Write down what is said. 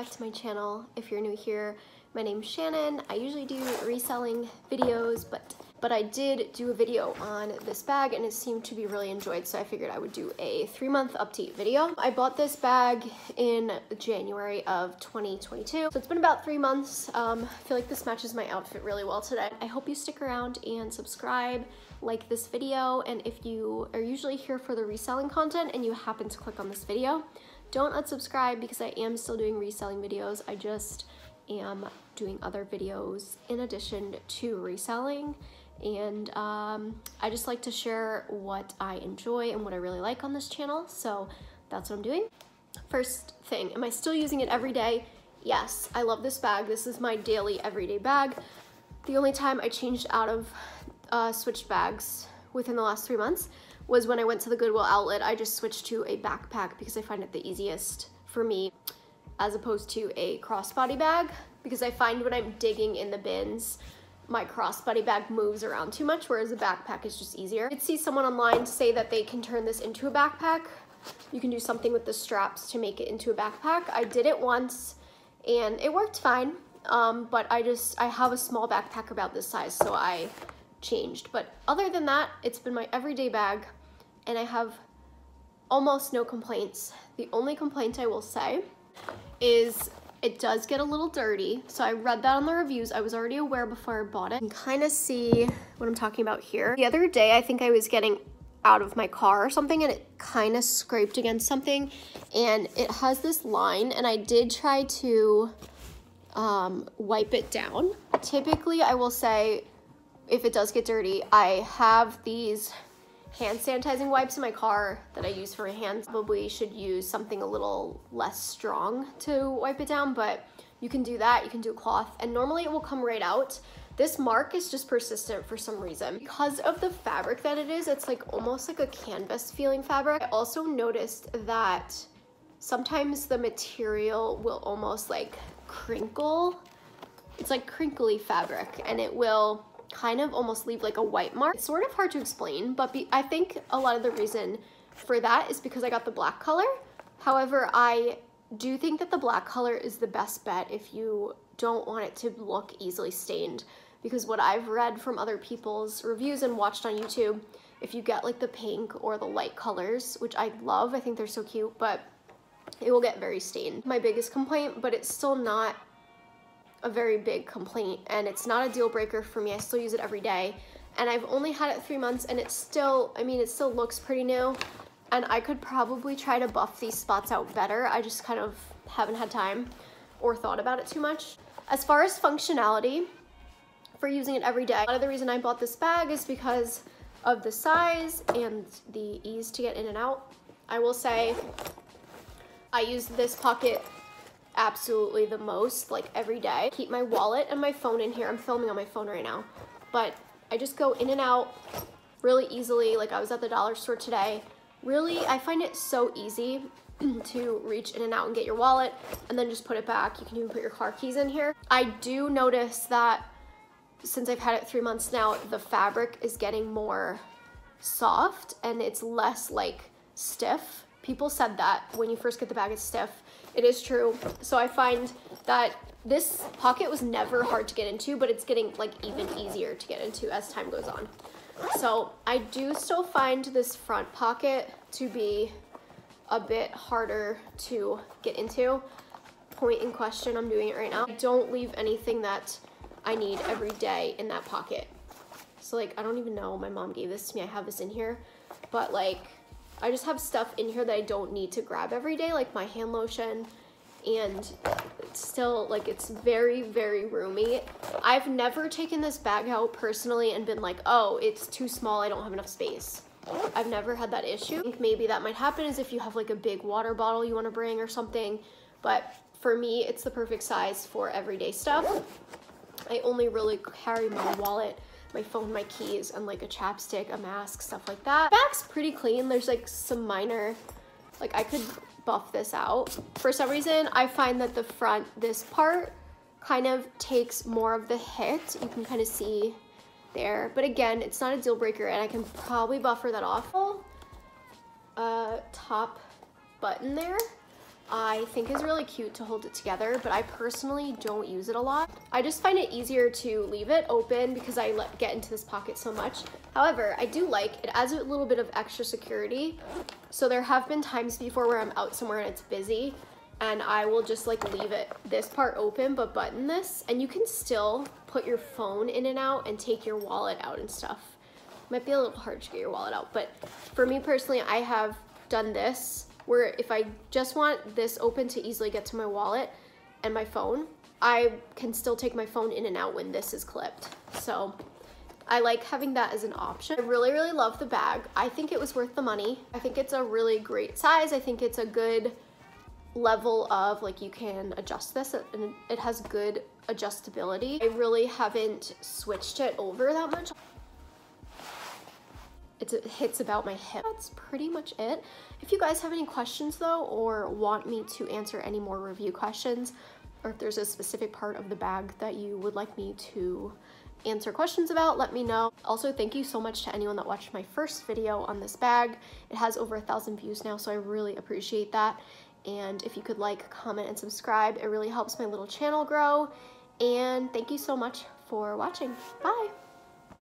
back to my channel. If you're new here, my name's Shannon. I usually do reselling videos, but I did do a video on this bag and it seemed to be really enjoyed, so I figured I would do a 3-month update video. I bought this bag in January of 2022, so it's been about 3 months. I feel like this matches my outfit really well today. I hope you stick around and subscribe, like this video, and if you are usually here for the reselling content and you happen to click on this video, don't unsubscribe because I am still doing reselling videos. I just am doing other videos in addition to reselling, and I just like to share what I enjoy and what I really like on this channel, so that's what I'm doing. First thing, am I still using it every day? Yes, I love this bag. This is my daily everyday bag. The only time I changed out of switched bags within the last 3 months was when I went to the Goodwill outlet. I just switched to a backpack because I find it the easiest for me as opposed to a crossbody bag, because I find when I'm digging in the bins, my crossbody bag moves around too much, whereas a backpack is just easier. I did see someone online say that they can turn this into a backpack. You can do something with the straps to make it into a backpack. I did it once and it worked fine, but I have a small backpack about this size, so I changed. But other than that, it's been my everyday bag and I have almost no complaints. The only complaint I will say is it does get a little dirty. So I read that on the reviews. I was already aware before I bought it. You can kind of see what I'm talking about here. The other day, I think I was getting out of my car or something and it kind of scraped against something and it has this line, and I did try to wipe it down. Typically, I will say, if it does get dirty, I have these hand sanitizing wipes in my car that I use for my hands. Probably should use something a little less strong to wipe it down, but you can do that. You can do a cloth and normally it will come right out. This mark is just persistent for some reason. Because of the fabric that it is, it's like almost like a canvas feeling fabric. I also noticed that sometimes the material will almost like crinkle. It's like crinkly fabric and it will kind of almost leave like a white mark. It's sort of hard to explain, but I think a lot of the reason for that is because I got the black color. However, I do think that the black color is the best bet if you don't want it to look easily stained, because what I've read from other people's reviews and watched on YouTube, if you get like the pink or the light colors, which I love, I think they're so cute, but it will get very stained. My biggest complaint, but it's still not a very big complaint and it's not a deal breaker for me. I still use it every day and I've only had it 3 months and it's still, I mean, it still looks pretty new and I could probably try to buff these spots out better. I just kind of haven't had time or thought about it too much. As far as functionality for using it every day, a lot of the reason I bought this bag is because of the size and the ease to get in and out. I will say I use this pocket absolutely the most, like every day. Keep my wallet and my phone in here. I'm filming on my phone right now, but I just go in and out really easily. Like I was at the dollar store today. Really, I find it so easy to reach in and out and get your wallet and then just put it back. You can even put your car keys in here. I do notice that since I've had it 3 months now, the fabric is getting more soft and it's less like stiff. People said that when you first get the bag, it's stiff. It is true. So I find that this pocket was never hard to get into, but it's getting like even easier to get into as time goes on. So I do still find this front pocket to be a bit harder to get into. Point in question, I'm doing it right now. I don't leave anything that I need every day in that pocket. So like, I don't even know, my mom gave this to me. I have this in here, but like, I just have stuff in here that I don't need to grab every day, like my hand lotion, and it's still like, it's very, very roomy. I've never taken this bag out personally and been like, oh, it's too small, I don't have enough space. I've never had that issue. I think maybe that might happen is if you have like a big water bottle you want to bring or something, but for me, it's the perfect size for everyday stuff. I only really carry my wallet, my phone, my keys, and like a chapstick, a mask, stuff like that. The bag's pretty clean. There's like some minor, like I could buff this out. For some reason, I find that the front, this part kind of takes more of the hit. You can kind of see there, but again, it's not a deal breaker and I can probably buffer that off. Top button there. I think is really cute to hold it together, but I personally don't use it a lot. I just find it easier to leave it open because I get into this pocket so much. However, I do like it adds a little bit of extra security. So there have been times before where I'm out somewhere and it's busy and I will just like leave this part open but button this, and you can still put your phone in and out and take your wallet out and stuff. Might be a little hard to get your wallet out, but for me personally, I have done this where if I just want this open to easily get to my wallet and my phone, I can still take my phone in and out when this is clipped. So I like having that as an option. I really, really love the bag. I think it was worth the money. I think it's a really great size. I think it's a good level of like, you can adjust this and it has good adjustability. I really haven't switched it over that much. It hits about my hip. That's pretty much it. If you guys have any questions though, or want me to answer any more review questions, or if there's a specific part of the bag that you would like me to answer questions about, let me know. Also, thank you so much to anyone that watched my first video on this bag. It has over 1,000 views now, so I really appreciate that. And if you could like, comment, and subscribe, it really helps my little channel grow. And thank you so much for watching. Bye.